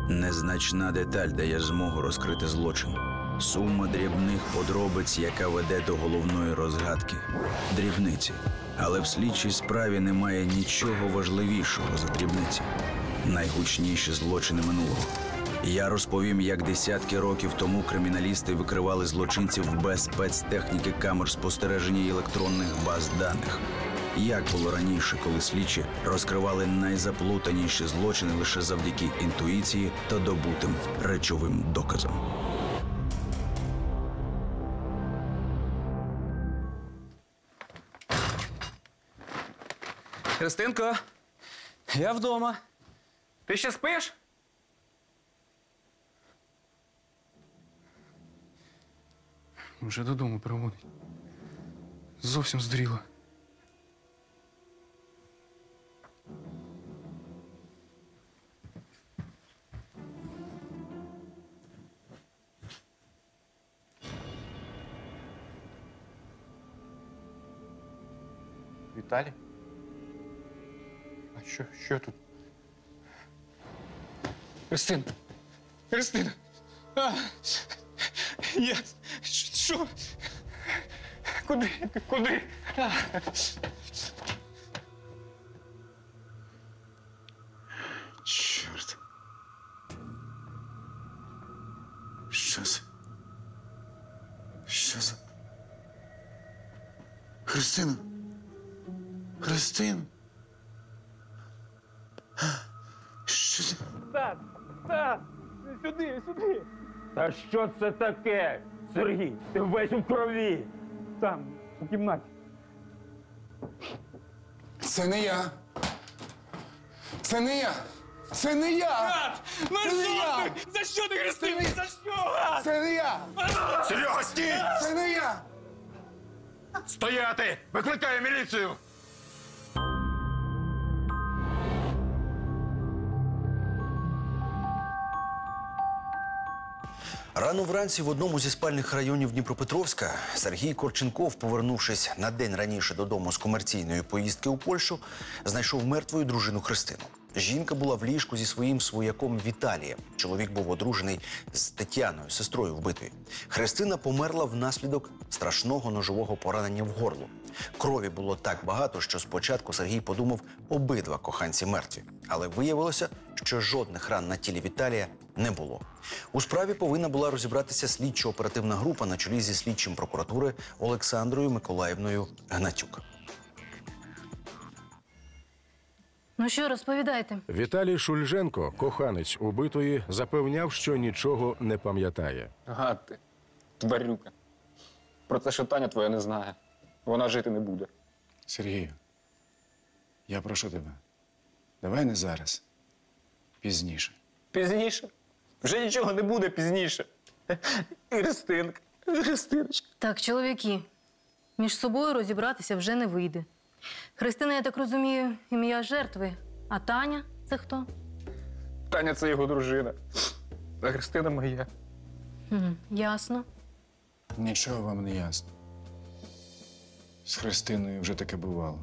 Незначна деталь дає змогу розкрити злочин. Сума дрібних подробиць, яка веде до головної розгадки. Дрібниці. Але в слідчій справі немає нічого важливішого за дрібниці. Найгучніші злочини минулого. Я розповім, як десятки років тому криміналісти викривали злочинців без спецтехніки камер спостереження і електронних баз даних. Як було раніше, коли слідчі розкривали найзаплутаніші злочини лише завдяки інтуїції та добутим речовим доказам. Христинко, я вдома. Ти ще спиш? Вже додому проводить. Зовсім здуріла. Віталій? А що тут? Христина! Христина! Я... Що? Куди? Чорт. Що за... Христина? Христина? Що за... Стас! Сюди! Та що це таке? Сергій, ти весь у крові! Там, у кімнаті. Це не я! Це не я! Це не я! Мерзотник! За що ти, Христина? За що? Це не я! Серега, стій! Це не я! Стояти! Викликаю міліцію! Рано вранці в одному зі спальних районів Дніпропетровська Сергій Корченков, повернувшись на день раніше додому з комерційної поїздки у Польщу, знайшов мертвою дружину Христину. Жінка була в ліжку зі своїм свояком Віталієм. Чоловік був одружений з Тетяною, сестрою вбитої. Христина померла внаслідок страшного ножового поранення в горло. Крові було так багато, що спочатку Сергій подумав, обидва коханці мертві. Але виявилося, що жодних ран на тілі Віталія не було. У справі повинна була розібратися слідчо-оперативна група на чолі зі слідчим прокуратури Олександрою Миколаївною Гнатюк. Ну що, розповідайте. Віталій Шульженко, коханець убитої, запевняв, що нічого не пам'ятає. Гад ти, тварюка. Про це, що Таня твоя не знає. Вона жити не буде. Сергію, я прошу тебе, давай не зараз. Пізніше. Пізніше? Вже нічого не буде пізніше. Христиночка. Так, чоловіки, між собою розібратися вже не вийде. Христина, я так розумію, ім'я жертви. А Таня – це хто? Таня – це його дружина. А Христина моя. Ясно. Нічого вам не ясно. З Христиною вже таке бувало.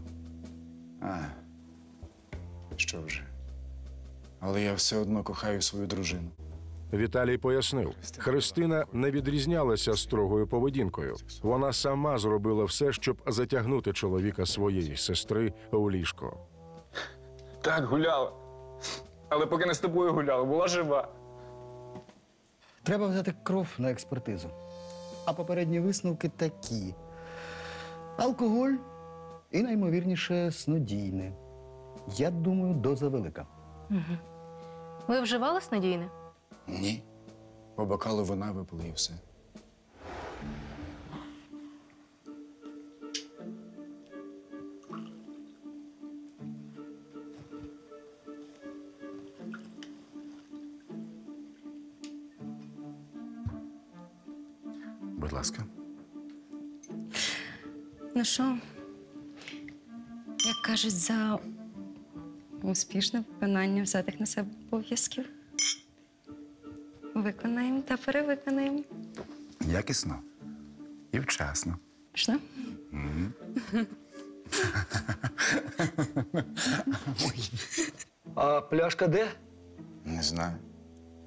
Що вже? Але я все одно кохаю свою дружину. Віталій пояснив, Христина не відрізнялася строгою поведінкою. Вона сама зробила все, щоб затягнути чоловіка своєї сестри у ліжко. Так, гуляла. Але поки не з тобою гуляла, була жива. Треба взяти кров на експертизу. А попередні висновки такі. Алкоголь і, наймовірніше, снодійне. Я думаю, доза велика. Ви вживали снодійне? Ні. По бокалу вина випили і все. Будь ласка. Ну що, як кажуть, за успішне виконання взятих на себе обов'язків виконаємо та перевиконаємо. Якісно і вчасно. Пішли? А пляшка де? Не знаю.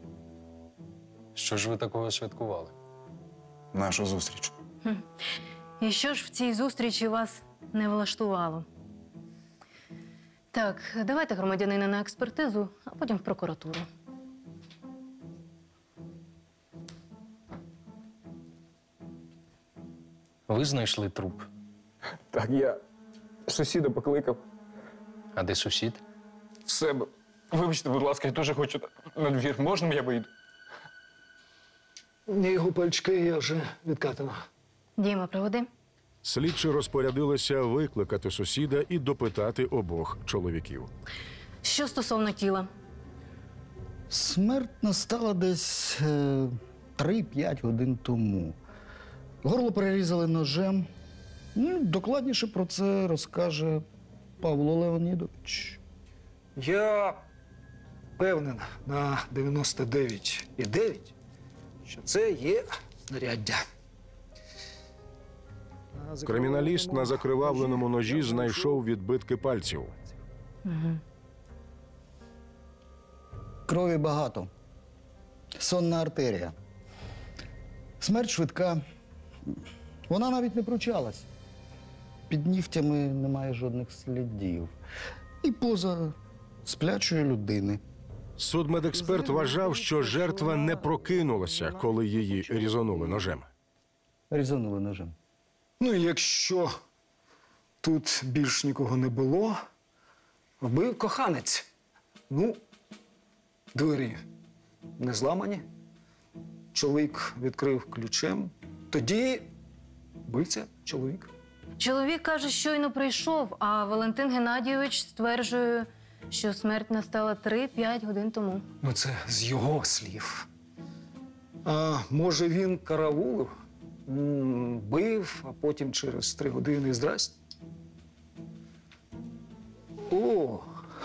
Що ж ви такого святкували? Нашу зустріч. І що ж в цій зустрічі вас не влаштувало? Так, давайте громадянина на експертизу, а потім в прокуратуру. Ви знайшли труп. Так, я сусіда покликав А де сусід? в себе. Вибачте, будь ласка, я дуже хочу на двір. Можна я вийду? Його пальчики я вже відкатано. Діма, проводи. Слідчі розпорядилися викликати сусіда і допитати обох чоловіків. Що стосовно тіла? Смерть настала десь 3-5 годин тому. Горло перерізали ножем. Докладніше про це розкаже Павло Леонідович. Я певнен на 99,9, що це є знаряддя. Криміналіст на закривавленому ножі знайшов відбитки пальців. Крові багато. Сонна артерія. Смерть швидка. Вона навіть не пручалась. Під нігтями немає жодних слідів. І поза сплячої людини. Судмедексперт вважав, що жертва не прокинулася, коли її різонули ножем. Різанули ножем. Ну і якщо тут більш нікого не було, вбив коханець. Ну, двері не зламані. Чоловік відкрив ключем. Тоді вбивця чоловік. Чоловік каже, щойно прийшов, а Валентин Геннадійович стверджує, що смерть настала 3-5 годин тому. Ну, це з його слів. А може він караулив, бив, а потім через 3 години здрасте? О!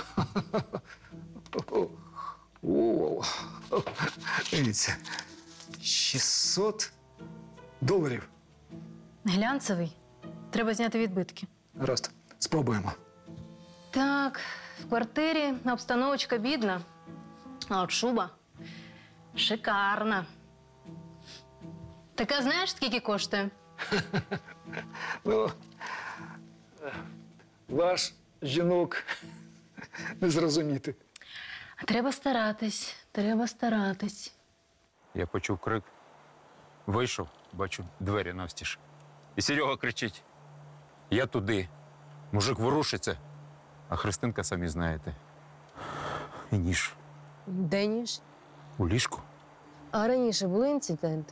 О! Дивіться. $600. Глянцевий. Треба зняти відбитки. Гаразд, спробуємо. Так, в квартирі обстановочка бідна, а от шуба шикарна. Така знаєш, скільки коштує? Ну, ваш жінок не зрозуміти. Треба старатись, треба старатись. Я почув крик. Вийшов, бачу, двері навстіж. І Серега кричить: я туди. Мужик ворушиться, а Христинка, самі знаєте. І ніж Де ніж? у ліжку. А раніше були інциденти?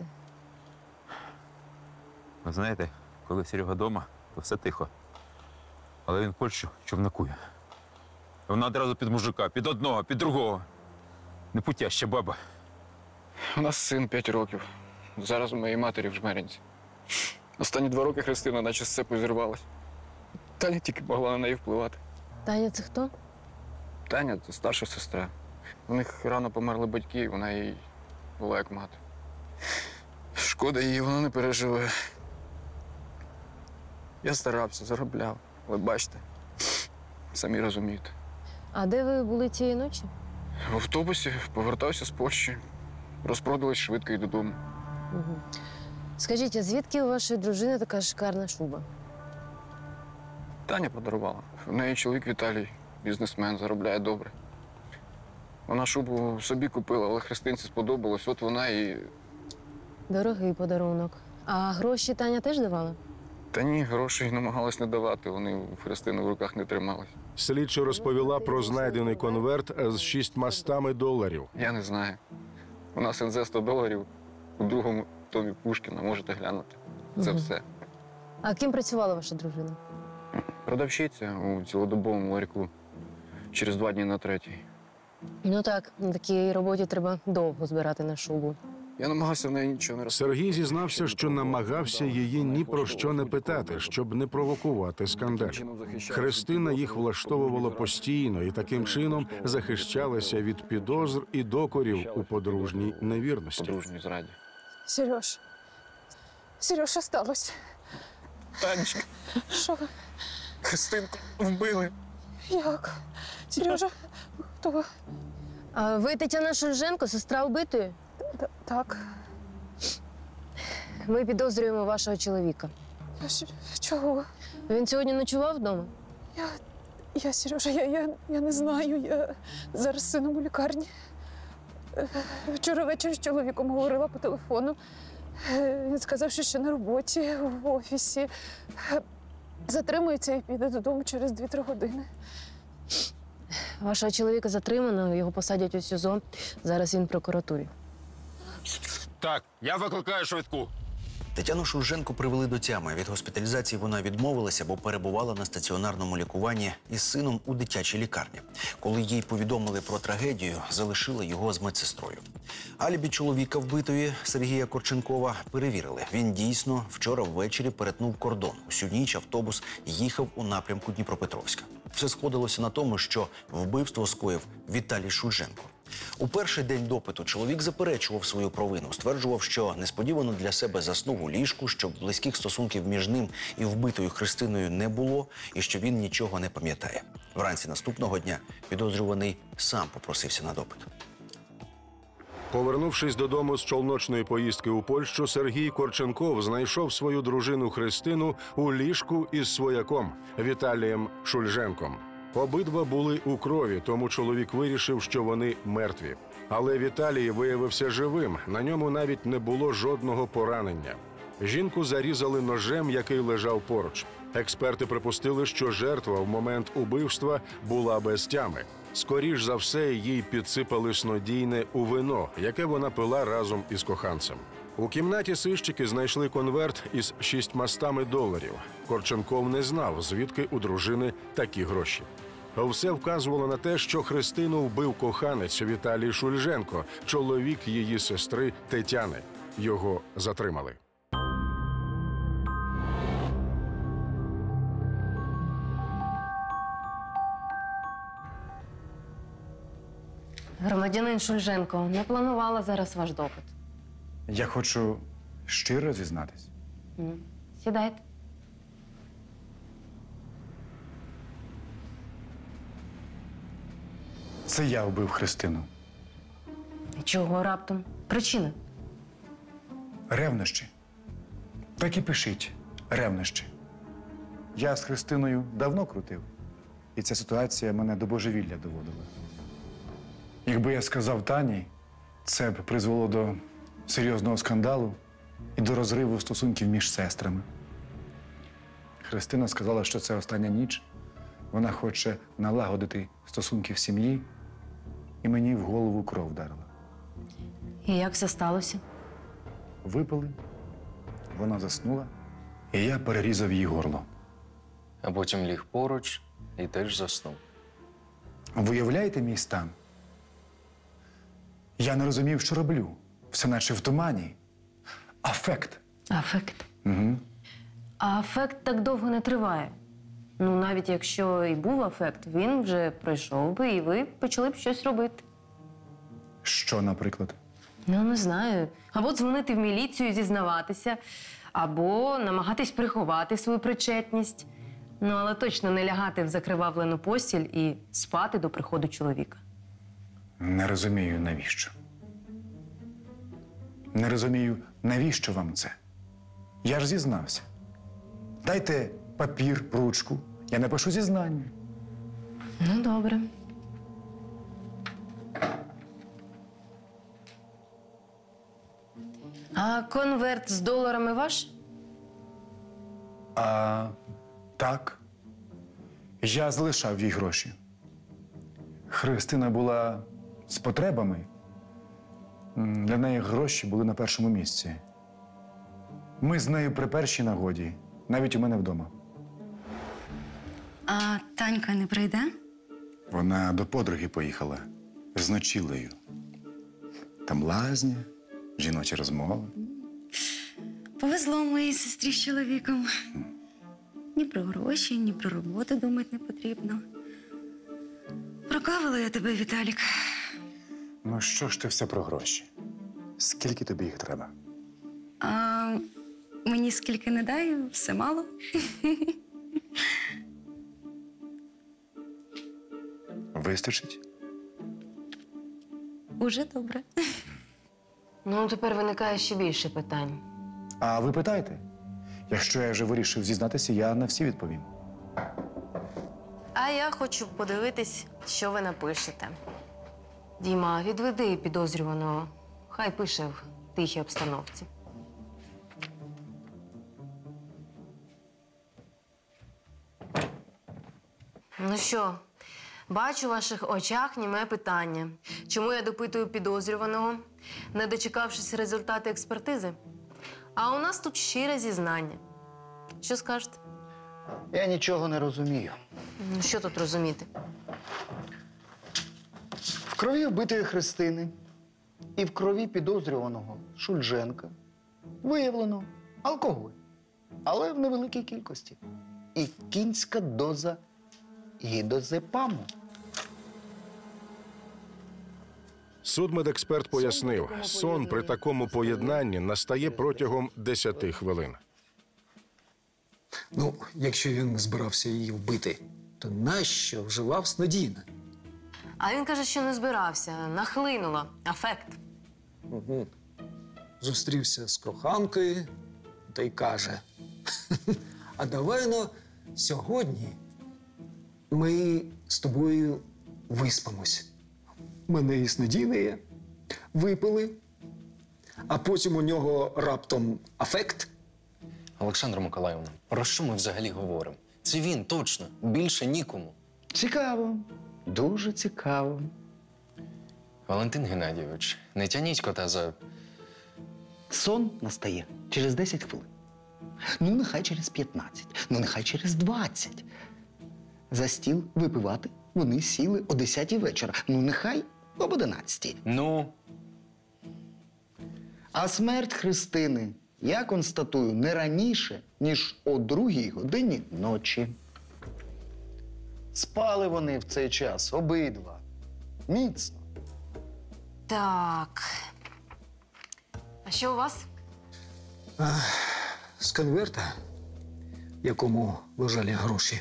Ви знаєте, коли Серега вдома, то все тихо. Але він в Польщу човнакує. Вона одразу під мужика, під одного, під другого. Непутяща баба. У нас син 5 років. Зараз у моєї матері в Жмеринці. Останні 2 роки Христина наче з цепу зірвалась. Таня тільки могла на неї впливати. Таня, це хто? Таня – це старша сестра. У них рано померли батьки, і вона їй була як мати. Шкода їй, вона не переживе. Я старався, заробляв. Ви бачите, самі розумієте. А де ви були цієї ночі? В автобусі повертався з Польщі. Розпродались швидко і додому. Угу. Скажіть, а звідки у вашої дружини така шикарна шуба? Таня подарувала. У неї чоловік Віталій, бізнесмен, заробляє добре. Вона шубу собі купила, але Христинці сподобалось. От вона і… Дорогий подарунок. А гроші Таня теж давала? Та ні, грошей намагалась не давати. Вони у Христини в руках не тримались. Слідча розповіла про знайдений конверт з $600. Я не знаю. У нас НЗ $100 у другому томі Пушкіна, можете глянути. Це все. А ким працювала ваша дружина? Продавщиця у цілодобовому ларьку. Через 2 дні на 3-й. Ну так, на такій роботі треба довго збирати на шубу. Я намагався в неї нічого не розповідати. Сергій зізнався, що намагався її ні про що не питати, щоб не провокувати скандаль. Христина їх влаштовувала постійно і таким чином захищалася від підозр і докорів у подружній невірності. Подружній зраді. Сереж, що сталося? Танечка, Що? Христинку вбили. Як? Сережа, хто? А ви Тетяна Шульженко, сестра убитої? Так. Ми підозрюємо вашого чоловіка. Чого? Він сьогодні ночував вдома? Сережа, я не знаю. Я зараз з сином у лікарні. Вчора ввечері з чоловіком говорила по телефону. Він сказав, що ще на роботі, в офісі. Затримується і піде додому через 2-3 години. Вашого чоловіка затримано, його посадять у СІЗО. Зараз він в прокуратурі. Так, я викликаю швидку. Тетяну Шульженко привели до тями. Від госпіталізації вона відмовилася, бо перебувала на стаціонарному лікуванні із сином у дитячій лікарні. Коли їй повідомили про трагедію, залишили його з медсестрою. Алібі чоловіка вбитої Сергія Корченкова перевірили. Він дійсно вчора ввечері перетнув кордон. Усю ніч автобус їхав у напрямку Дніпропетровська. Все сходилося на тому, що вбивство скоїв Віталій Шульженко. У перший день допиту чоловік заперечував свою провину, стверджував, що несподівано для себе заснув у ліжку, що близьких стосунків між ним і вбитою Христиною не було, і що він нічого не пам'ятає. Вранці наступного дня підозрюваний сам попросився на допит. Повернувшись додому з чолночної поїздки у Польщу, Сергій Корченков знайшов свою дружину Христину у ліжку із свояком Віталієм Шульженком. Обидва були у крові, тому чоловік вирішив, що вони мертві. Але Віталій виявився живим, на ньому навіть не було жодного поранення. Жінку зарізали ножем, який лежав поруч. Експерти припустили, що жертва в момент убивства була без тями. Скоріш за все, їй підсипали снодійне у вино, яке вона пила разом із коханцем. У кімнаті сищики знайшли конверт із $600. Корченков не знав, звідки у дружини такі гроші. Все вказувало на те, що Христину вбив коханець Віталій Шульженко, чоловік її сестри Тетяни. Його затримали. Громадянин Шульженко, не планувала зараз ваш допит. Я хочу щиро зізнатись. Сідайте. Це я вбив Христину. Чого раптом? Причина? Ревнощі. Так і пишіть. Ревнощі. Я з Христиною давно крутив. І ця ситуація мене до божевілля доводила. Якби я сказав Тані, це б призвело до серйозного скандалу і до розриву стосунків між сестрами. Христина сказала, що це остання ніч. Вона хоче налагодити стосунки в сім'ї, і мені в голову кров вдарила. І як все сталося? Випили, вона заснула, і я перерізав їй горло. А потім ліг поруч і теж заснув. Виявляєте мій стан? Я не розумів, що роблю. Все наче в тумані. Афект. Афект. Угу. А афект так довго не триває. Ну, навіть якщо і був афект, він вже пройшов би, і ви почали б щось робити. Що, наприклад? Ну, не знаю. Або дзвонити в міліцію, зізнаватися, або намагатись приховати свою причетність. Ну, але точно не лягати в закривавлену постіль і спати до приходу чоловіка. Не розумію, навіщо. Не розумію, навіщо вам це. Я ж зізнався. Дайте папір, ручку, я напишу зізнання. Ну, добре. А конверт з доларами ваш? Так. Я залишав їй гроші. Христина була з потребами. Для неї гроші були на першому місці. Ми з нею при першій нагоді, навіть у мене вдома. А Танька не прийде? Вона до подруги поїхала з ночілею. Там лазня, жіночі розмови. Повезло моїй сестрі з чоловіком. Ні про гроші, ні про роботу думати не потрібно. Прокавила я тебе, Віталік. Ну що ж ти все про гроші? Скільки тобі їх треба? А мені скільки не дай, все мало. Вистачить? Уже добре. Ну, тепер виникає ще більше питань. А ви питайте. Якщо я вже вирішив зізнатися, я на всі відповім. А я хочу подивитись, що ви напишете. Діма, відведи підозрюваного. Хай пише в тихій обстановці. Ну що, бачу у ваших очах німе питання. Чому я допитую підозрюваного, не дочекавшись результату експертизи? А у нас тут щире зізнання. Що скажете? Я нічого не розумію. Ну, що тут розуміти? В крові вбитої Христини і в крові підозрюваного Шульженка виявлено алкоголь, але в невеликій кількості. І кінська доза гідозепаму. Судмедексперт пояснив, сон при такому поєднанні настає протягом 10 хвилин. Ну, якщо він збирався її вбити, то нащо вживав снодійне? А він каже, що не збирався. Нахлинуло. Афект. Угу. Зустрівся з коханкою та й каже: а давай сьогодні ми з тобою виспимось. У мене і снодійне є. Випили, а потім у нього раптом афект. Олександра Миколаївна, про що ми взагалі говоримо? Це він, точно. Більше нікому. Цікаво. Дуже цікаво. Валентин Геннадійович, не тяніть кота за... Сон настає через 10 хвилин. Ну, нехай через 15. Ну, нехай через 20. За стіл випивати вони сіли о 10-й вечора. Ну, нехай об 11-й. Ну? А смерть Христини я констатую не раніше, ніж о 2-й годині ночі. Спали вони в цей час обидва. Міцно. Так. А що у вас? З конверта, в якому лежали гроші,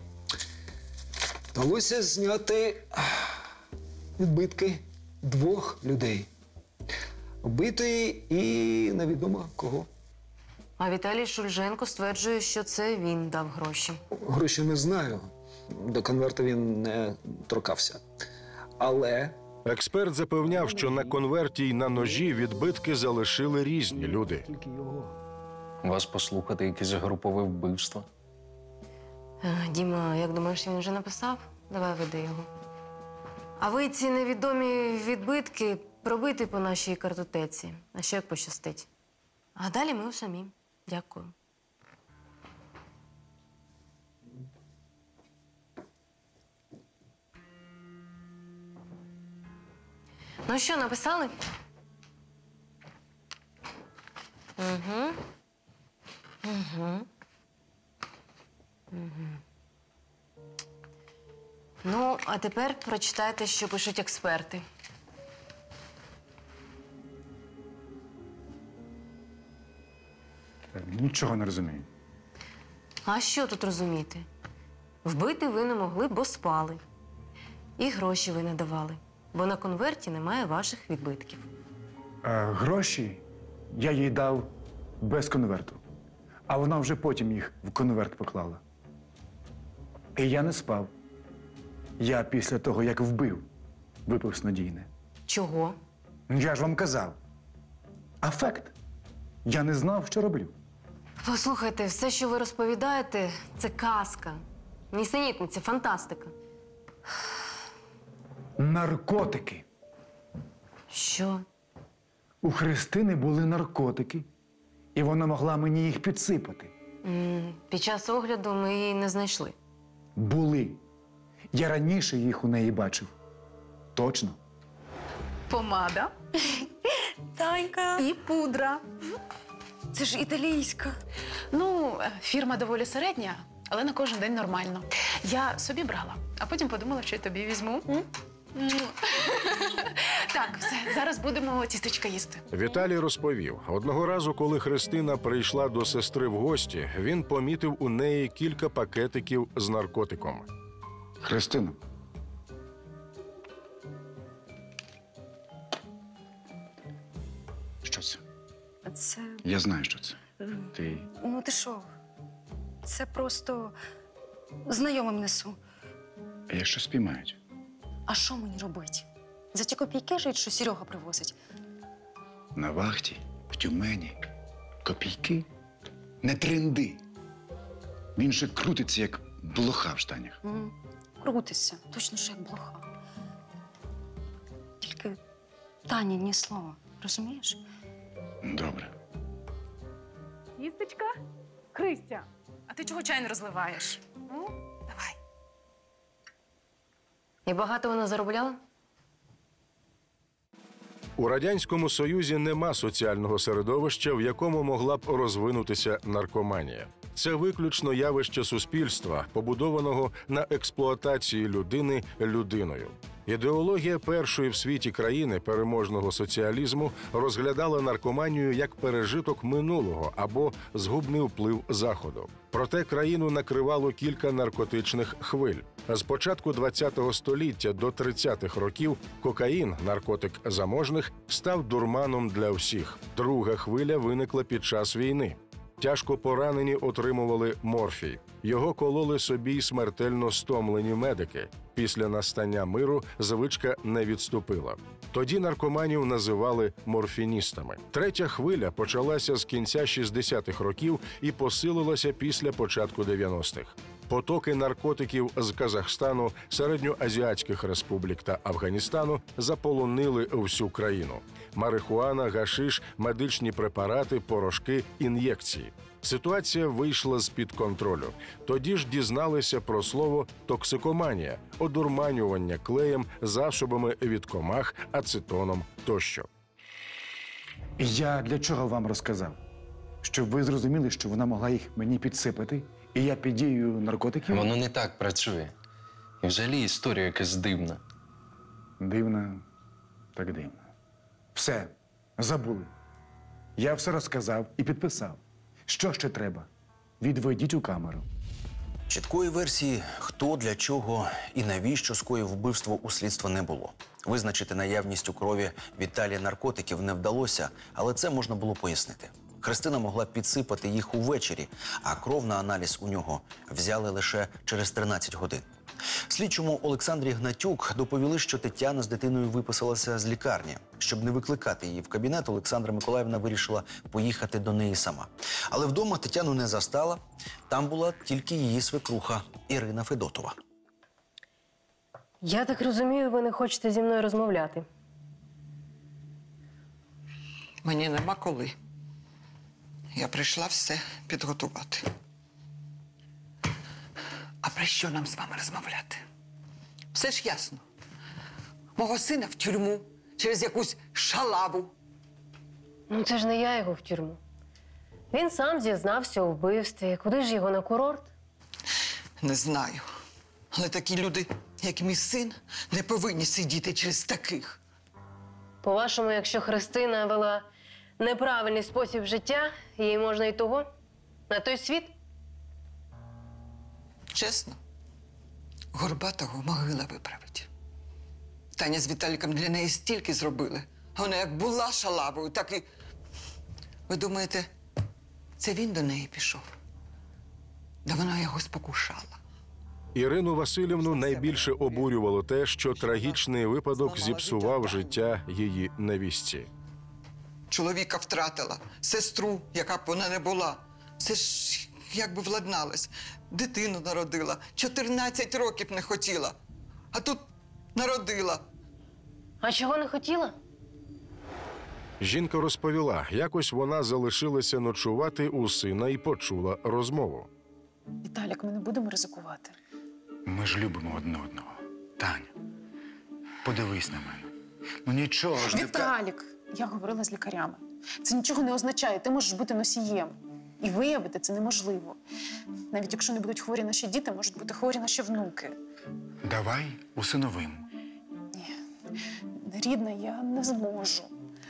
вдалося зняти відбитки 2 людей. Вбитої і невідомо кого. А Віталій Шульженко стверджує, що це він дав гроші. Гроші не знаю. До конверта він не торкався. Але Експерт запевняв, що на конверті й на ножі відбитки залишили різні люди. Вас послухати, якесь групове вбивство. Діма, як думаєш, він вже написав? Давай веди його. А ви ці невідомі відбитки пробити по нашій картотеці. А що як пощастить? А далі ми самі. Дякую. Ну що, написали? Угу. Угу. Угу. Ну, а тепер прочитайте, що пишуть експерти. Нічого не розумію. А що тут розуміти? Вбити ви не могли, бо спали. І гроші ви не давали, бо на конверті немає ваших відбитків. Гроші я їй дав без конверту. А вона вже потім їх в конверт поклала. І я не спав. Я після того, як вбив, випив снодійне. Чого? Я ж вам казав. Афект. Я не знав, що роблю. Послухайте, все, що ви розповідаєте, це казка. Нісенітниця, фантастика. Наркотики. Що? У Христини були наркотики, і вона могла мені їх підсипати. Під час огляду ми її не знайшли. Були. Я раніше їх у неї бачив. Точно. Помада. Танька. І пудра. Це ж італійська. Ну, фірма доволі середня, але на кожен день нормально. Я собі брала, а потім подумала, що й тобі візьму. Так, все, зараз будемо тістечка їсти. Віталій розповів, одного разу, коли Христина прийшла до сестри в гості, він помітив у неї кілька пакетиків з наркотиком. Христина. Що це? Це. Я знаю, що це. Ти. Ну ти що? Це просто знайомим несу. А якщо спіймають? А що мені робити? За ті копійки жить, що Серега привозить. На вахті, в Тюмені. Копійки? Не тренди. Він же крутиться, як блоха в штанях. Крутиться, точно ж як блоха. Тільки Тані ні слова, розумієш? Добре. Їстечка? Христя, а ти чого чай не розливаєш? Давай. І багато вона заробляла? У Радянському Союзі нема соціального середовища, в якому могла б розвинутися наркоманія. Це виключно явище суспільства, побудованого на експлуатації людини людиною. Ідеологія першої в світі країни переможного соціалізму розглядала наркоманію як пережиток минулого або згубний вплив Заходу. Проте країну накривало кілька наркотичних хвиль. З початку ХХ століття до 30-х років кокаїн, наркотик заможних, став дурманом для всіх. Друга хвиля виникла під час війни. Тяжко поранені отримували морфій. Його кололи собі й смертельно стомлені медики. Після настання миру звичка не відступила. Тоді наркоманів називали морфіністами. Третя хвиля почалася з кінця 60-х років і посилилася після початку 90-х. Потоки наркотиків з Казахстану, середньоазіатських республік та Афганістану заполонили всю країну. Марихуана, гашиш, медичні препарати, порошки, ін'єкції. Ситуація вийшла з-під контролю. Тоді ж дізналися про слово «токсикоманія» – одурманювання клеєм, засобами від комах, ацетоном тощо. Я для чого вам розказав? Щоб ви зрозуміли, що вона могла їх мені підсипати, і я під дією наркотиків? Воно не так працює. І взагалі історія якась дивна. Дивна, так дивна. Все, забули. Я все розказав і підписав. Що ще треба? Відведіть у камеру. Чіткої версії, хто, для чого і навіщо скоїв вбивство, у слідства не було. Визначити наявність у крові Віталія наркотиків не вдалося, але це можна було пояснити. Христина могла підсипати їх увечері, а кров на аналіз у нього взяли лише через 13 годин. Слідчому Олександрі Гнатюк доповіли, що Тетяна з дитиною виписалася з лікарні. Щоб не викликати її в кабінет, Олександра Миколаївна вирішила поїхати до неї сама. Але вдома Тетяну не застала. Там була тільки її свекруха Ірина Федотова. Я так розумію, ви не хочете зі мною розмовляти. Мені нема коли. Я прийшла все підготувати. А про що нам з вами розмовляти? Все ж ясно. Мого сина в тюрму через якусь шалаву. Ну, це ж не я його в тюрму. Він сам зізнався у вбивстві. Куди ж його, на курорт? Не знаю. Але такі люди, як мій син, не повинні сидіти через таких. По-вашому, якщо Христина вела неправильний спосіб життя, їй можна і того? На той світ? Чесно, Горбатого могила виправить. Таня з Віталіком для неї стільки зробили. А вона як була шалавою, так і... Ви думаєте, це він до неї пішов? Да вона його спокушала. Ірину Василівну найбільше обурювало те, що трагічний випадок зіпсував життя її невістці. Чоловіка втратила, сестру, яка б вона не була. Це ж як би владналась. Дитину народила, 14 років не хотіла. А тут народила. А чого не хотіла? Жінка розповіла, якось вона залишилася ночувати у сина і почула розмову. Віталік, ми не будемо ризикувати. Ми ж любимо одне одного. Таня, подивись на мене. Ну нічого ж не... Віталік, я говорила з лікарями. Це нічого не означає. Ти можеш бути носієм. І виявити це неможливо. Навіть якщо не будуть хворі наші діти, можуть бути хворі наші внуки. Давай усиновимо. Рідна я не зможу.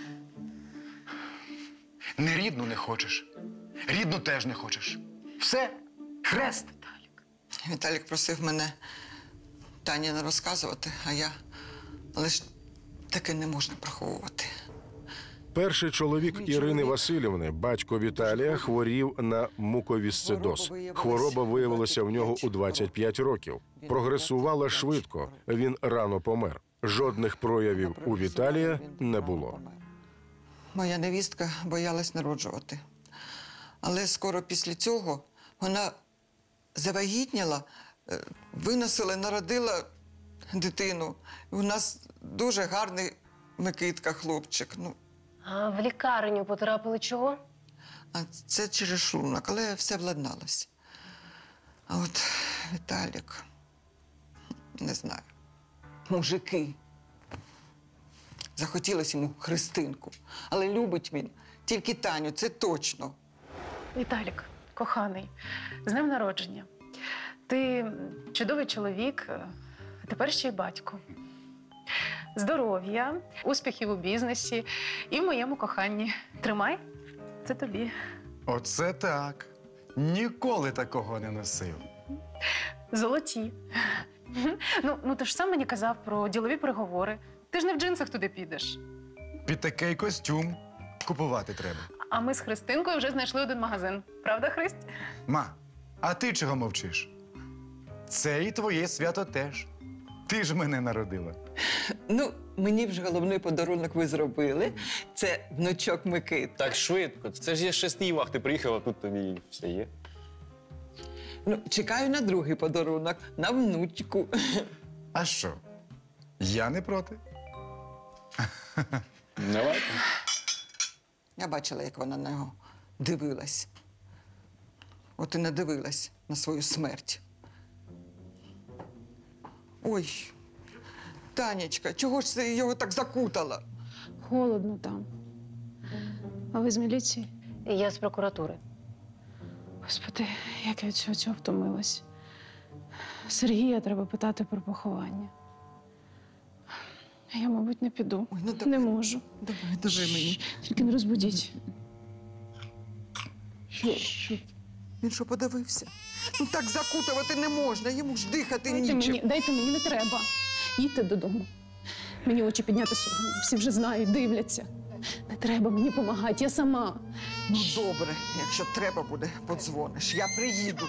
Не рідну не хочеш. Рідну теж не хочеш. Все, хрест. Віталік просив мене Тані не розказувати, а я... Але ж таке не можна приховувати. Перший чоловік Ірини Васильівни, батько Віталія, хворів на муковісцидоз. Хвороба виявилася в нього у 25 років. Прогресувала швидко, він рано помер. Жодних проявів у Віталія не було. Моя невістка боялась народжувати. Але скоро після цього вона завагітніла, виносила, народила дитину. У нас дуже гарний Микитка, хлопчик. Ну, А в лікарню потрапили чого? а це через шлунок, але все владналось. А от Віталік, не знаю, мужики. Захотілося йому Христинку, але любить він тільки Таню, це точно. Віталік, коханий, з днем народження. Ти чудовий чоловік, а тепер ще й батько. Здоров'я, успіхів у бізнесі і в моєму коханні. Тримай, це тобі. Оце так. Ніколи такого не носив. Золоті. Ну, ти ж сам мені казав про ділові переговори. Ти ж не в джинсах туди підеш. Під такий костюм купувати треба. А ми з Христинкою вже знайшли один магазин. Правда, Христь? Ма, а ти чого мовчиш? Це і твоє свято теж. Ти ж мене народила. Ну, мені вже головний подарунок ви зробили. Це внучок Микит. Так швидко. Це ж я ще з Києва, ти приїхала, тут тобі все є. Ну, чекаю на другий подарунок, на внучку. А що? Я не проти. Давайте. Я бачила, як вона на нього дивилась. От і не дивилась на свою смерть. Ой, Танечка, чого ж ти його так закутала? Холодно там. А ви з міліції? Я з прокуратури. Господи, як я від цього втомилась. Сергія треба питати про поховання. Я, мабуть, не піду. Ой, ну, давай. Не можу. Давай мені. Тільки не розбудіть. Що? Він що, подивився? Ну так закутувати не можна, йому ж дихати нічим. Дайте мені, не треба. Їдьте додому. Мені очі підняти соромно. Всі вже знають, дивляться. Не треба мені допомагати, я сама. Ну добре, якщо треба буде, подзвониш. Я приїду.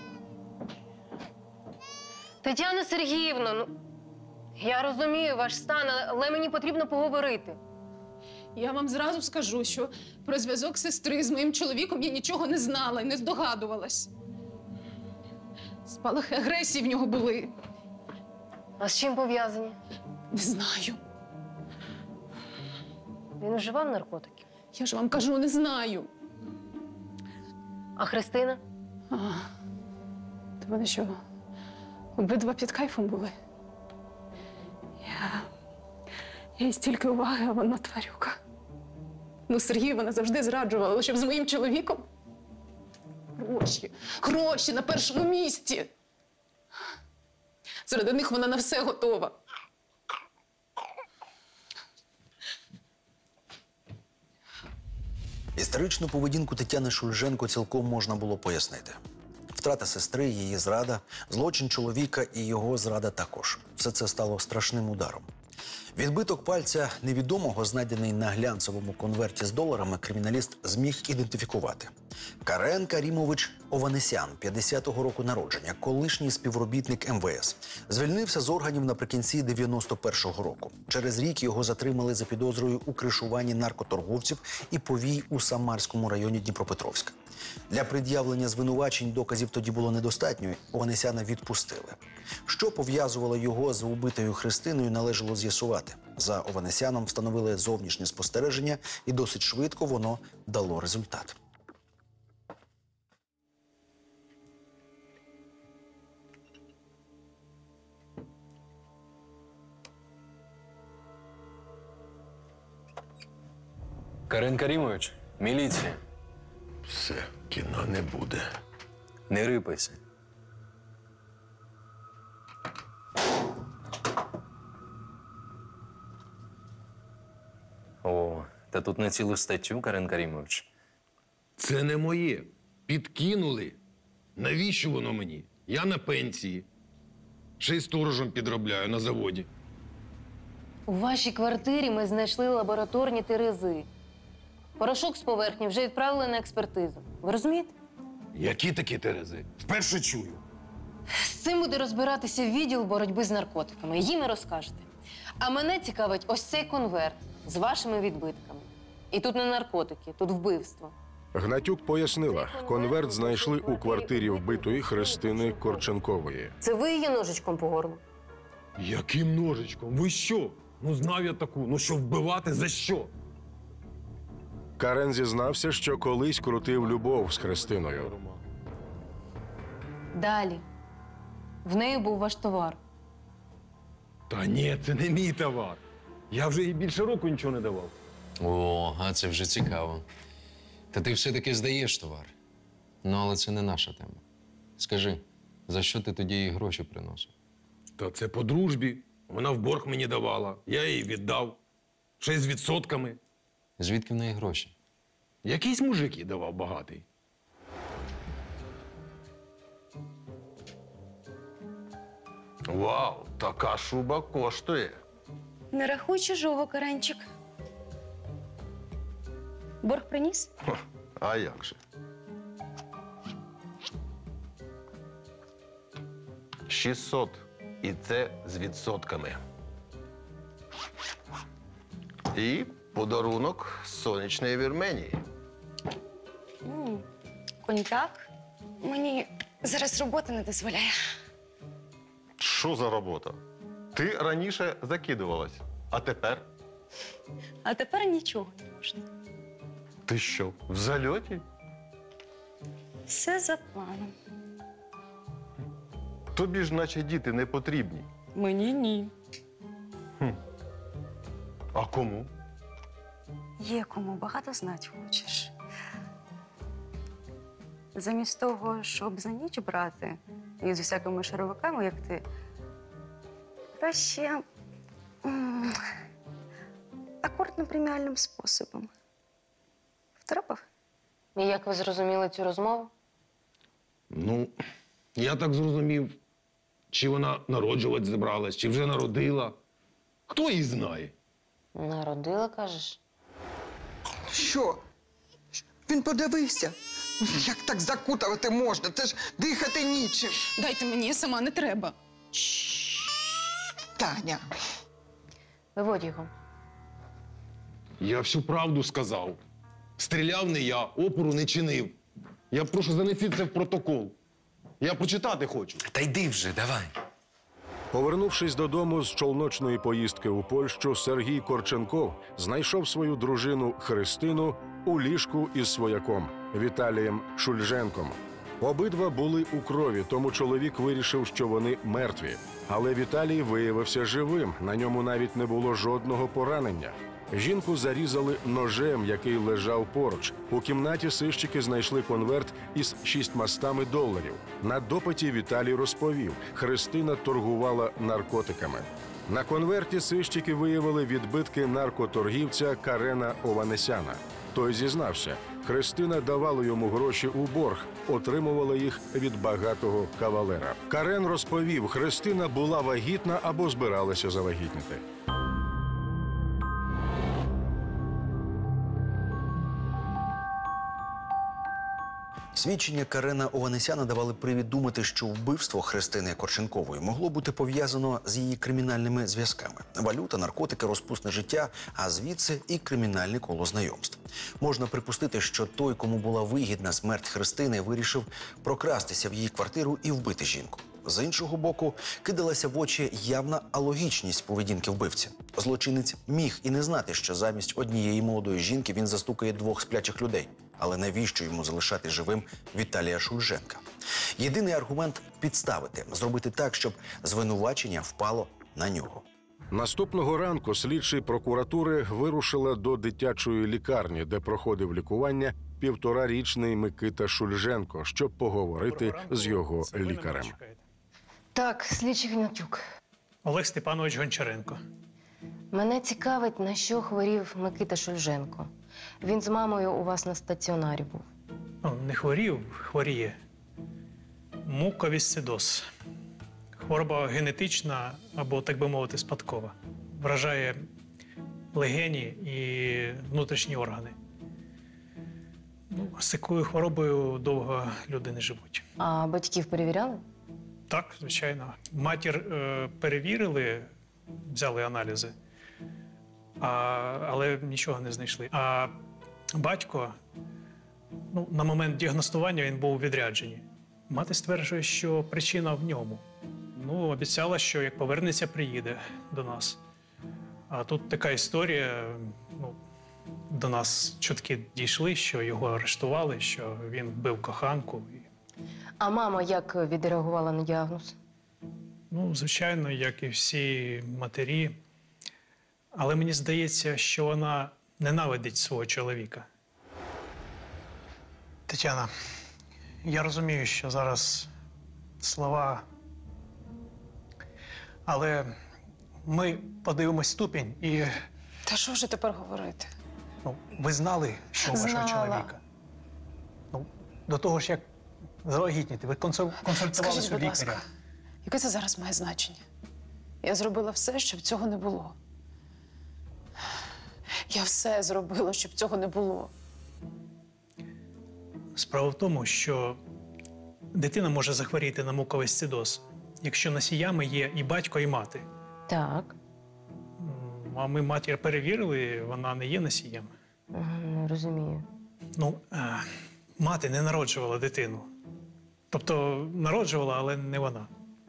Тетяна Сергіївна, ну я розумію ваш стан, але мені потрібно поговорити. Я вам зразу скажу, що про зв'язок сестри з моїм чоловіком я нічого не знала і не здогадувалась. Спалахи агресії в нього були. А з чим пов'язані? Не знаю. Він вживав наркотики? Я ж вам кажу, не знаю. А Христина? То вони що, обидва під кайфом були? Я їй стільки уваги, а вона тварюка. Ну, Сергію вона завжди зраджувала, але щоб з моїм чоловіком? Гроші. Гроші на першому місці. Заради них вона на все готова. Історичну поведінку Тетяни Шульженко цілком можна було пояснити. Втрата сестри, її зрада, злочин чоловіка і його зрада також. Все це стало страшним ударом. Відбиток пальця невідомого, знайдений на глянцевому конверті з доларами, криміналіст зміг ідентифікувати. Карен Карімович Ованесян, 50-го року народження, колишній співробітник МВС. Звільнився з органів наприкінці 91-го року. Через рік його затримали за підозрою у кришуванні наркоторговців і повій у Самарському районі Дніпропетровська. Для пред'явлення звинувачень доказів тоді було недостатньо, Ованесяна відпустили. Що пов'язувало його з убитою Христиною, належало з'ясувати. За Ованесяном встановили зовнішнє спостереження, і досить швидко воно дало результат. Карен Карімович, міліція. Все, кіно не буде. Не рипайся. О, та тут на цілу статтю, Карен Карімович. Це не моє. Підкинули. Навіщо воно мені? Я на пенсії. Ще й сторожем підробляю на заводі. У вашій квартирі ми знайшли лабораторні терези. Порошок з поверхні вже відправили на експертизу. Ви розумієте? Які такі терези? Вперше чую. З цим буде розбиратися відділ боротьби з наркотиками. Їм і розкажете. А мене цікавить ось цей конверт з вашими відбитками. І тут не наркотики, тут вбивство. Гнатюк пояснила, конверт знайшли у квартирі вбитої Христини Корченкової. Це ви її ножичком по горлу? Яким ножичком? Ви що? Ну, знав я таку. Ну що, вбивати за що? Карен зізнався, що колись крутив любов з Христиною. Далі. В неї був ваш товар. Та ні, це не мій товар. Я вже їй більше року нічого не давав. О, а це вже цікаво. Та ти все-таки здаєш товар. Ну, але це не наша тема. Скажи, за що ти тоді їй гроші приносив? Та це по дружбі. Вона в борг мені давала. Я їй віддав. Ще й з відсотками. Звідки в неї гроші? Якийсь мужик їй давав багатий. Вау, така шуба коштує. Не рахуй чужого, Каренчик. Борг приніс? А як же? 600. І це з відсотками. І подарунок з сонячної Вірменії. Коньяк? Мені зараз робота не дозволяє. Що за робота? Ти раніше закидувалась, а тепер? А тепер нічого не можна. Ти що, в зальоті? Все за планом. Тобі ж наче діти не потрібні. Мені ні. А кому? Є кому багато знати хочеш. Замість того, щоб за ніч брати і з усякими шаровиками, як ти, краще акордно-преміальним способом. Второпав? І як ви зрозуміли цю розмову? Ну, я так зрозумів, чи вона народжувати зібралась, чи вже народила. Хто її знає? Народила, кажеш? Що? Він подивився. Як так закутувати можна? Це ж дихати нічим. Дайте мені, я сама не треба. Таня. Виводь його. Я всю правду сказав. Стріляв не я, опору не чинив. Я прошу, занесіть це в протокол. Я почитати хочу. Та йди вже, давай. Повернувшись додому з чолночної поїздки у Польщу, Сергій Корченков знайшов свою дружину Христину у ліжку із свояком Віталієм Шульженком. Обидва були у крові, тому чоловік вирішив, що вони мертві. Але Віталій виявився живим, на ньому навіть не було жодного поранення. Жінку зарізали ножем, який лежав поруч. У кімнаті сищики знайшли конверт із $600. На допиті Віталій розповів, Христина торгувала наркотиками. На конверті сищики виявили відбитки наркоторгівця Карена Ованесяна. Той зізнався, Христина давала йому гроші у борг, отримувала їх від багатого кавалера. Карен розповів, Христина була вагітна або збиралася завагітніти. Свідчення Карена Ованесяна давали привід думати, що вбивство Христини Корченкової могло бути пов'язано з її кримінальними зв'язками. Валюта, наркотики, розпусне життя, а звідси і кримінальне коло знайомств. Можна припустити, що той, кому була вигідна смерть Христини, вирішив прокрастися в її квартиру і вбити жінку. З іншого боку, кидалася в очі явна алогічність поведінки вбивці. Злочинець міг і не знати, що замість однієї молодої жінки він застукає двох сплячих людей. Але навіщо йому залишати живим Віталія Шульженка? Єдиний аргумент – підставити, зробити так, щоб звинувачення впало на нього. Наступного ранку слідчі прокуратури вирушила до дитячої лікарні, де проходив лікування 1,5-річний Микита Шульженко, щоб поговорити з його лікарем. Так, слідчий Гнатюк. Олег Степанович Гончаренко. Мене цікавить, на що хворів Микита Шульженко. Він з мамою у вас на стаціонарі був. Ну, не хворів, хворіє. Муковісцидоз. Хвороба генетична або, так би мовити, спадкова. Вражає легені і внутрішні органи. З такою хворобою довго люди не живуть. А батьків перевіряли? Так, звичайно. Матір перевірили, взяли аналізи, але нічого не знайшли. А батько, на момент діагностування він був у відрядженні. Мати стверджує, що причина в ньому. Обіцяла, що як повернеться, приїде до нас. А тут така історія, до нас чутки дійшли, що його арештували, що він вбив коханку. А мама як відреагувала на діагноз? Звичайно, як і всі матері. Але мені здається, що вона ненавидить свого чоловіка. Тетяна, я розумію, що зараз слова, але ми подивимось ступінь і... Та що вже тепер говорити? Ви знали, що у вашого чоловіка? До того ж, як завагітніти, ви консультувалися Скажіть, у будь лікаря. ласка, яке це зараз має значення? Я зробила все, щоб цього не було. Я все зробила, щоб цього не було. Справа в тому, що дитина може захворіти на муковисцидоз, якщо носіями є і батько, і мати. Так. А ми матір перевірили, вона не є носієм. Не розумію. Мати не народжувала дитину. Тобто народжувала, але не вона.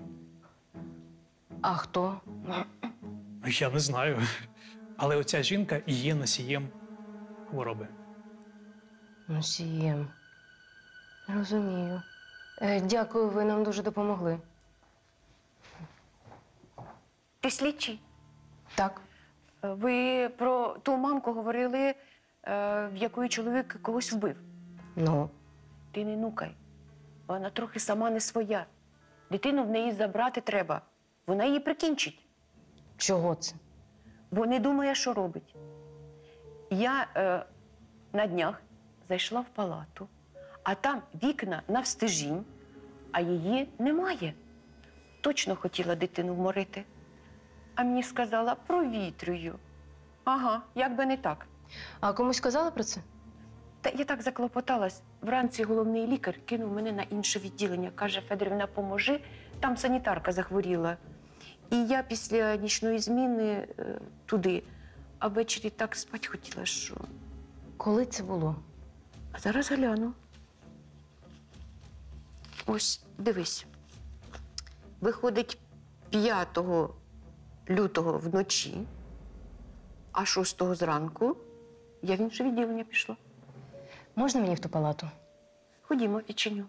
А хто? Я не знаю. Але оця жінка і є носієм хвороби. Носієм. Розумію. Дякую, ви нам дуже допомогли. Ти слідчий? Так. Ви про ту мамку говорили, в якої чоловік когось вбив. Ти не нукай. Вона трохи сама не своя. Дитину в неї забрати треба. Вона її прикінчить. Чого це? Бо не думає, що робить. Я на днях зайшла в палату, а там вікна навстежінь, а її немає. Точно хотіла дитину вморити. А мені сказала, провітрюю. Ага, як би не так. А комусь казали про це? Та я так заклопоталась. Вранці головний лікар кинув мене на інше відділення. Каже, Федорівна, поможи, там санітарка захворіла. І я після нічної зміни туди. А ввечері так спать хотіла, що... Коли це було? А зараз гляну. Ось, дивись. Виходить 5 лютого вночі, а 6 зранку я в інше відділення пішла. Можна мені в ту палату? Ходімо, відчиню.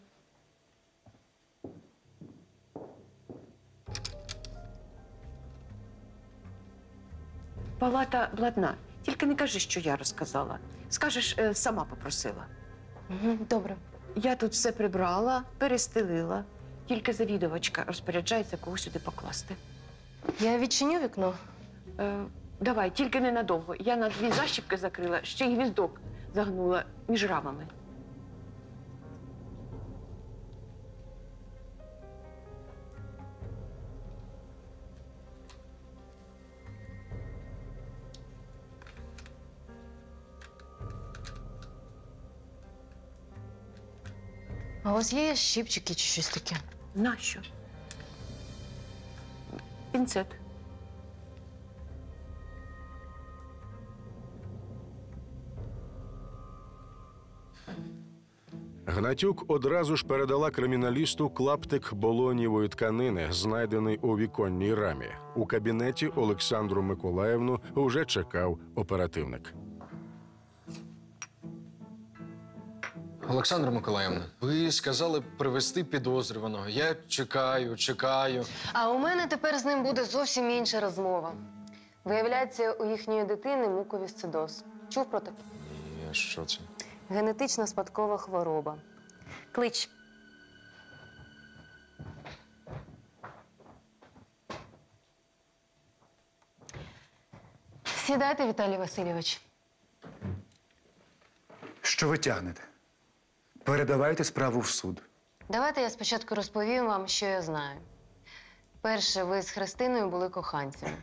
Палата блатна. Тільки не кажи, що я розказала. Скажеш, сама попросила. Добре. Я тут все прибрала, перестелила. Тільки завідувачка розпоряджається, кого сюди покласти. Я відчиню вікно? Давай, тільки ненадовго. Я на 2 защіпки закрила, ще й гвіздок загнула між рамами. А у вас є щипчики чи щось таке? Нащо? Пінцет. Гнатюк одразу ж передала криміналісту клаптик болонієвої тканини, знайдений у віконній рамі. У кабінеті Олександру Миколаївну уже чекав оперативник. Олександра Миколаївна, ви сказали привезти підозрюваного. Я чекаю. А у мене тепер з ним буде зовсім інша розмова. Виявляється, у їхньої дитини муковісцидоз. Чув про таке? Що це? Генетична спадкова хвороба. Клич. Сідайте, Віталій Васильович. Що ви тягнете? Передавайте справу в суд. Давайте я спочатку розповім вам, що я знаю. Перше, ви з Христиною були коханцями.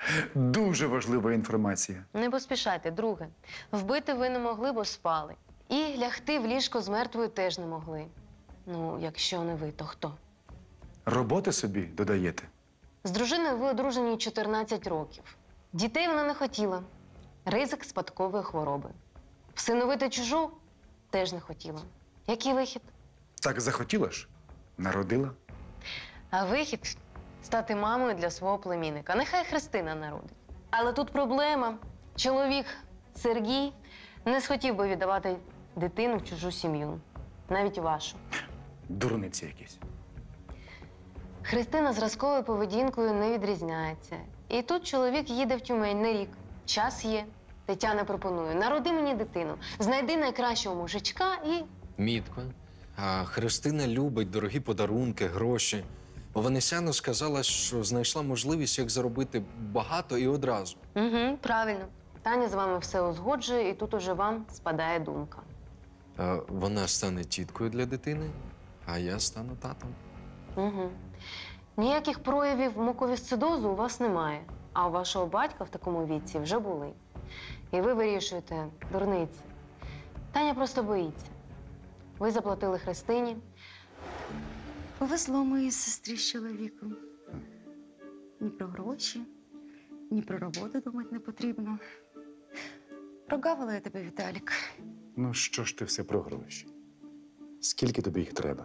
Дуже важлива інформація. Не поспішайте. Друге, вбити ви не могли, бо спали. І лягти в ліжко з мертвою теж не могли. Ну, якщо не ви, то хто? Роботи собі додаєте? З дружиною ви одружені 14 років. Дітей вона не хотіла. Ризик спадкової хвороби. Всиновити чужу теж не хотіла. Який вихід? Так захотіла ж? Народила? А вихід – стати мамою для свого племінника. Нехай Христина народить. Але тут проблема. Чоловік Сергій не схотів би віддавати дитину в чужу сім'ю. Навіть вашу. Дурниці якісь. Христина зразковою поведінкою не відрізняється. І тут чоловік їде в Тюмень на рік. Час є. Тетяна пропонує: народи мені дитину, знайди найкращого мужичка і… Мітко. А Христина любить дорогі подарунки, гроші. Ованесяну сказала, що знайшла можливість, як заробити багато і одразу. Угу, правильно. Таня з вами все узгоджує, і тут уже вам спадає думка. Вона стане тіткою для дитини, а я стану татом. Угу. Ніяких проявів муковісцидозу у вас немає, а у вашого батька в такому віці вже були. І ви вирішуєте дурниці. Таня просто боїться. Ви заплатили Христині. Повезло моїй сестрі з чоловіком. Ні про гроші, ні про роботу думати не потрібно. Прогавила я тебе, Віталік. Ну що ж ти все про гроші? Скільки тобі їх треба?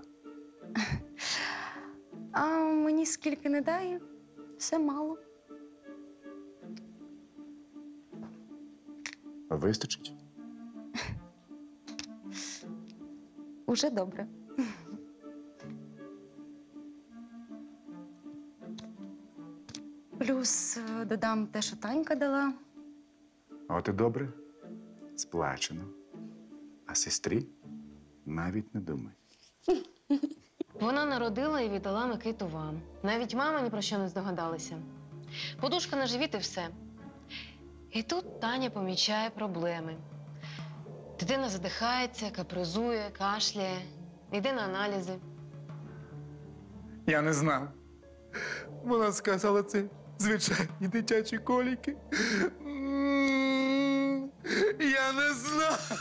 А мені скільки не дай, все мало. Вистачить? Уже добре. Плюс додам те, що Танька дала. От і добре. Сплачено. А сестрі навіть не думай. Вона народила і віддала Микиту вам. Навіть мама ні про що не здогадалася. Подушка на живіт і все. І тут Таня помічає проблеми. Дитина задихається, капризує, кашляє, йде на аналізи. Я не знав. Вона сказала, це звичайні дитячі коліки. Я не знав.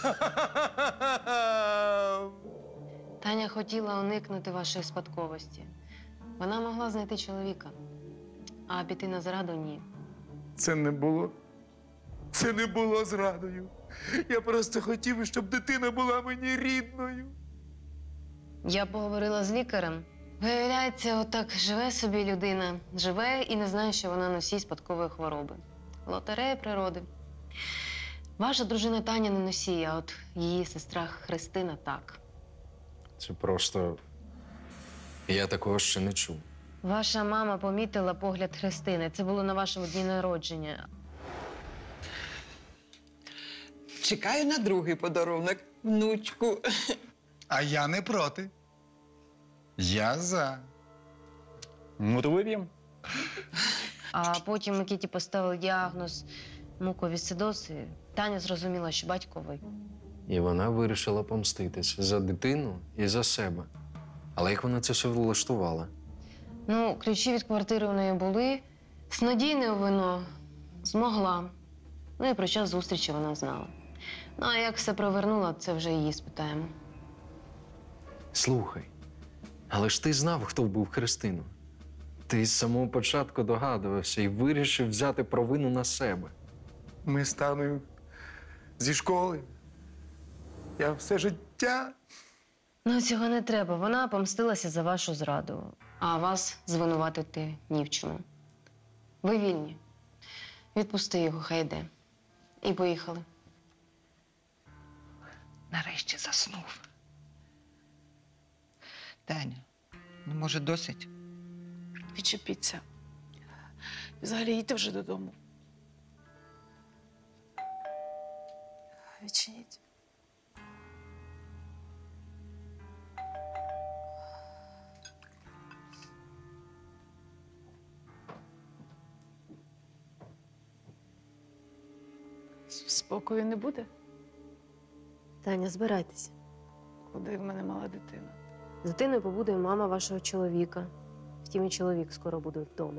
Таня хотіла уникнути вашої спадковості. Вона могла знайти чоловіка, а піти на зраду – ні. Це не було. Це не було зрадою. Я просто хотів, щоб дитина була мені рідною. Я поговорила з лікарем. Виявляється, отак живе собі людина. Живе і не знає, що вона носій спадкової хвороби. Лотерея природи. Ваша дружина Таня не носій, а от її сестра Христина – так. Це просто… Я такого ще не чув. Ваша мама помітила погляд Христини. Це було на вашому дні народження. Чекаю на другий подарунок, внучку. А я не проти. Я за. Ну, то вип'ємо. А потім Микиті поставили діагноз муковісцидоз, і Таня зрозуміла, що батько ви. І вона вирішила помститись за дитину і за себе. Але як вона це все влаштувала? Ну, ключі від квартири у неї були. Снодійне вино змогла. Ну і про час зустрічі вона знала. Ну, а як все провернула, це вже її спитаємо. Слухай, але ж ти знав, хто вбив Христину. Ти з самого початку догадувався і вирішив взяти провину на себе. Ми з Таною зі школи. Я все життя. Ну, цього не треба. Вона помстилася за вашу зраду, а вас звинуватити ні в чому. Ви вільні. Відпусти його, хай йде. І поїхали. Нарешті заснув. Таня, ну може досить? Відчепіться. Взагалі їдьте вже додому. Відчиніть. Спокою не буде? Таня, збирайтеся. Куди в мене мала дитина? З дитиною побуде мама вашого чоловіка. Втім, і чоловік скоро буде вдома.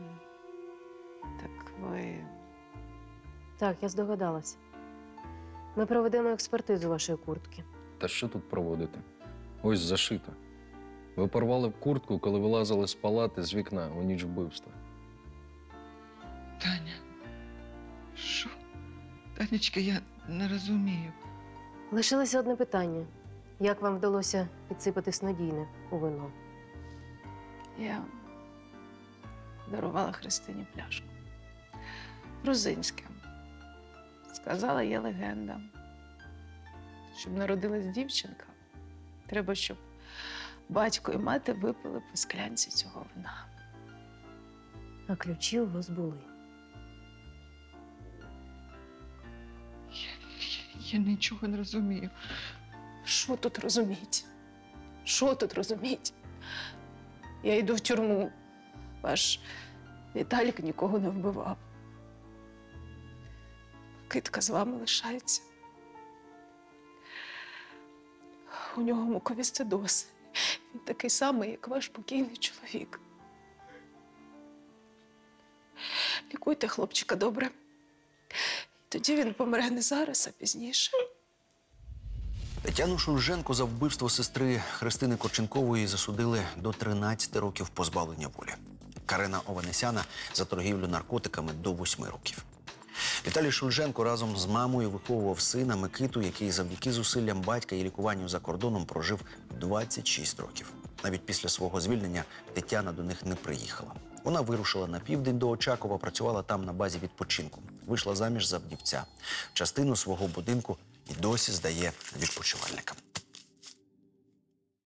Так ви… Так, я здогадалася. Ми проведемо експертизу вашої куртки. Та що тут проводити? Ось зашито. Ви порвали куртку, коли вилазили з палати з вікна у ніч вбивства. Таня, що? Танечка, я не розумію. Лишилося одне питання. Як вам вдалося підсипати снодійне у вино? Я дарувала Христині пляшку. Грузинське. Сказала, є легенда. Щоб народилась дівчинка, треба, щоб батько і мати випили по склянці цього вина. А ключі у вас були. Я нічого не розумію. Що тут розуміть? Що тут розуміть? Я йду в тюрму. Ваш Віталік нікого не вбивав. Китка з вами лишається. У нього муковісцидоз. Він такий самий, як ваш покійний чоловік. Лікуйте хлопчика добре. Тоді він помре не зараз, а пізніше. Тетяну Шульженко за вбивство сестри Христини Корченкової засудили до 13 років позбавлення волі. Карина Ованесяна за торгівлю наркотиками до 8 років. Віталій Шульженко разом з мамою виховував сина Микиту, який завдяки зусиллям батька і лікуванню за кордоном прожив 26 років. Навіть після свого звільнення Тетяна до них не приїхала. Вона вирушила на південь до Очакова, працювала там на базі відпочинку. Вийшла заміж за вдівця. Частину свого будинку і досі здає відпочивальникам.